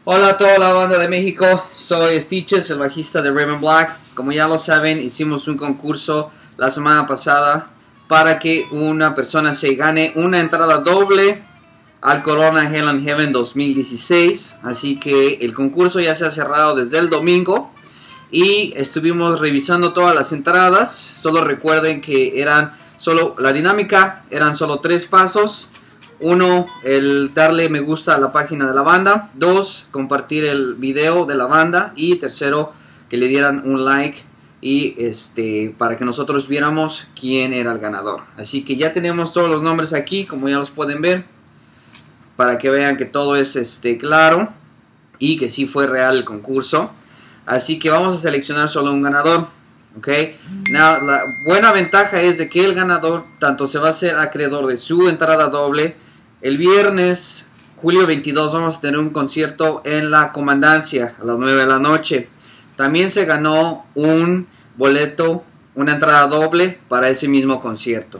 Hola a toda la banda de México, soy Stitches, el bajista de Raven Black. Como ya lo saben, hicimos un concurso la semana pasada para que una persona se gane una entrada doble al Corona Hell and Heaven 2016. Así que el concurso ya se ha cerrado desde el domingo y estuvimos revisando todas las entradas. Solo recuerden que la dinámica eran solo 3 pasos. 1, el darle me gusta a la página de la banda. 2, compartir el video de la banda. Y tercero, que le dieran un like y para que nosotros viéramos quién era el ganador. Así que ya tenemos todos los nombres aquí, como ya los pueden ver, para que vean que todo es claro y que sí fue real el concurso. Así que vamos a seleccionar solo un ganador. La buena ventaja es de que el ganador tanto se va a hacer acreedor de su entrada doble. El viernes, julio 22, vamos a tener un concierto en la Comandancia a las 9 de la noche. También se ganó un boleto, una entrada doble para ese mismo concierto.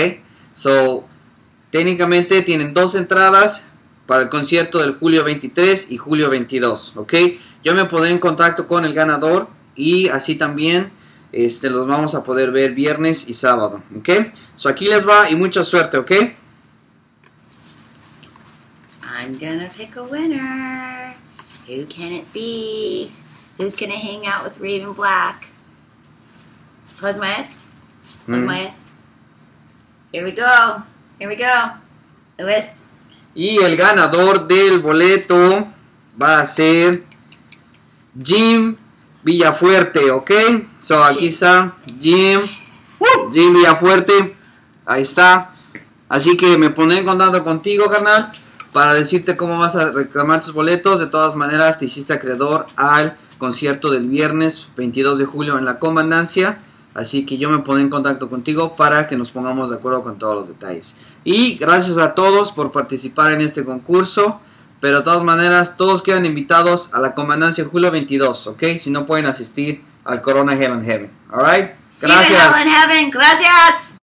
Técnicamente tienen 2 entradas para el concierto del julio 23 y julio 22. Yo me pondré en contacto con el ganador y así también los vamos a poder ver viernes y sábado. Aquí les va y mucha suerte. I'm gonna pick a winner. Who can it be? Who's gonna hang out with Raven Black? Close my eyes. Close my eyes. Here we go. Here we go. Luis. Y el ganador del boleto va a ser Jim Villafuerte, aquí está Jim Villafuerte. Ahí está. Así que me pondré en contacto contigo, carnal, para decirte cómo vas a reclamar tus boletos. De todas maneras, te hiciste acreedor al concierto del viernes 22 de julio en la Comandancia. Así que yo me pondré en contacto contigo para que nos pongamos de acuerdo con todos los detalles. Y gracias a todos por participar en este concurso. Pero de todas maneras, todos quedan invitados a la Comandancia julio 22, Si no pueden asistir al Corona Hell and Heaven. Alright? Gracias. Hell and Heaven. Gracias.